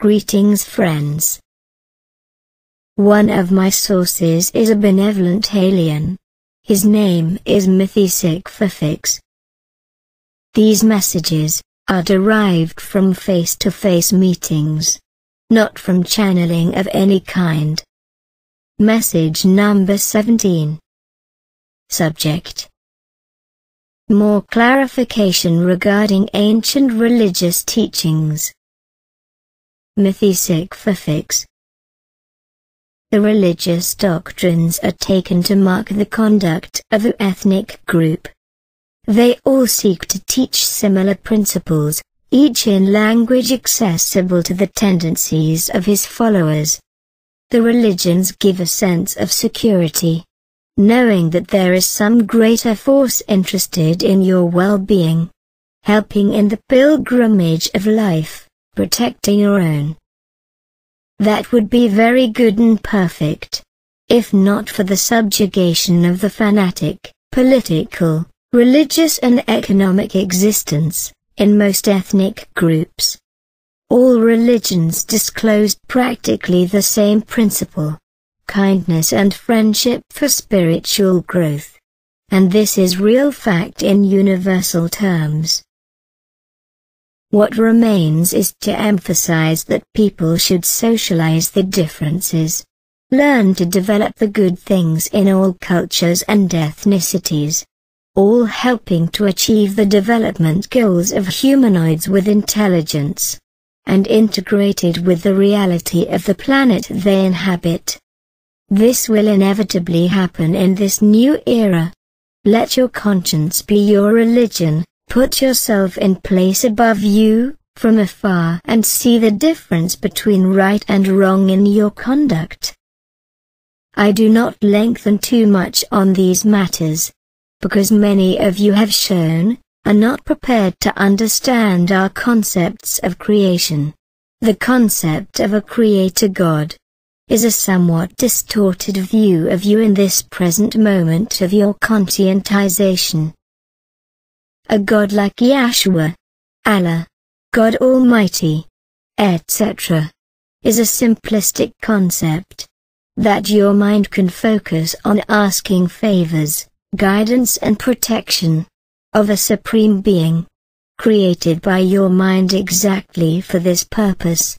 Greetings friends. One of my sources is a benevolent alien. His name is Mythic. These messages are derived from face-to-face meetings, not from channeling of any kind. Message number 17. Subject: more clarification regarding ancient religious teachings. Mythic. The religious doctrines are taken to mark the conduct of an ethnic group. They all seek to teach similar principles, each in language accessible to the tendencies of his followers. The religions give a sense of security, knowing that there is some greater force interested in your well-being, helping in the pilgrimage of life, protecting your own. That would be very good and perfect, if not for the subjugation of the fanatic, political, religious and economic existence, in most ethnic groups. All religions disclosed practically the same principle: kindness and friendship for spiritual growth. And this is real fact in universal terms. What remains is to emphasize that people should socialize the differences, learn to develop the good things in all cultures and ethnicities, all helping to achieve the development goals of humanoids with intelligence, and integrated with the reality of the planet they inhabit. This will inevitably happen in this new era. Let your conscience be your religion. Put yourself in place above you, from afar, and see the difference between right and wrong in your conduct. I do not lengthen too much on these matters, because many of you have shown, are not prepared to understand our concepts of creation. The concept of a creator God is a somewhat distorted view of you in this present moment of your conscientization. A God like Yahshua, Allah, God Almighty, etc., is a simplistic concept that your mind can focus on asking favors, guidance and protection of a supreme being, created by your mind exactly for this purpose.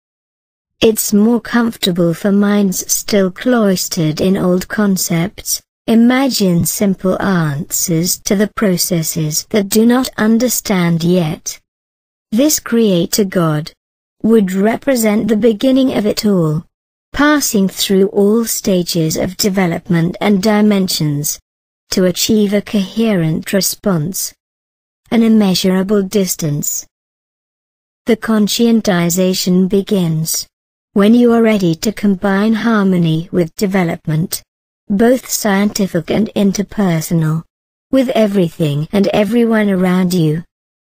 It's more comfortable for minds still cloistered in old concepts. Imagine simple answers to the processes that do not understand yet. This Creator God would represent the beginning of it all, passing through all stages of development and dimensions, to achieve a coherent response, an immeasurable distance. The conscientization begins when you are ready to combine harmony with development, both scientific and interpersonal, with everything and everyone around you.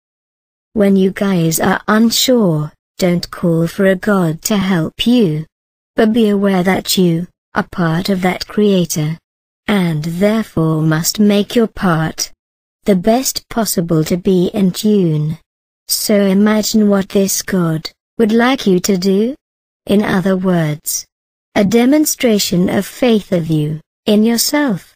When you guys are unsure, don't call for a God to help you, but be aware that you are part of that Creator, and therefore must make your part the best possible to be in tune. So imagine what this God would like you to do. In other words, a demonstration of faith of you in yourself.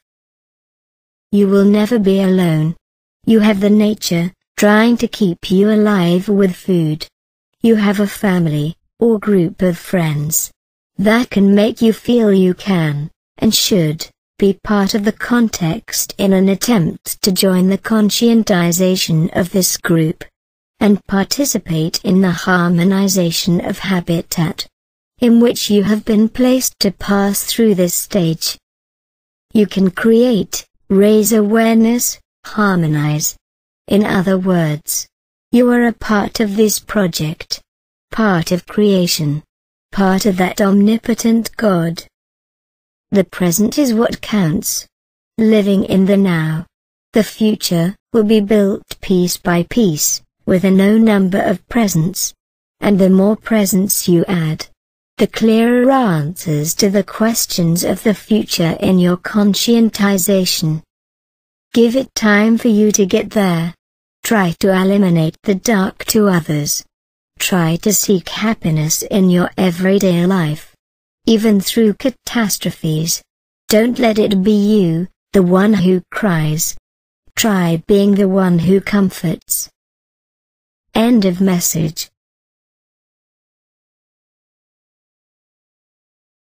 You will never be alone. You have the nature trying to keep you alive with food. You have a family or group of friends that can make you feel you can and should be part of the context in an attempt to join the conscientization of this group and participate in the harmonization of habitat in which you have been placed to pass through this stage. You can create, raise awareness, harmonize. In other words, you are a part of this project, part of creation, part of that omnipotent God. The present is what counts. Living in the now. The future will be built piece by piece, with a no number of presents. And the more presents you add, the clearer answers to the questions of the future in your conscientization. Give it time for you to get there. Try to eliminate the dark to others. try to seek happiness in your everyday life. Even through catastrophes. Don't let it be you, the one who cries. Try being the one who comforts. End of message.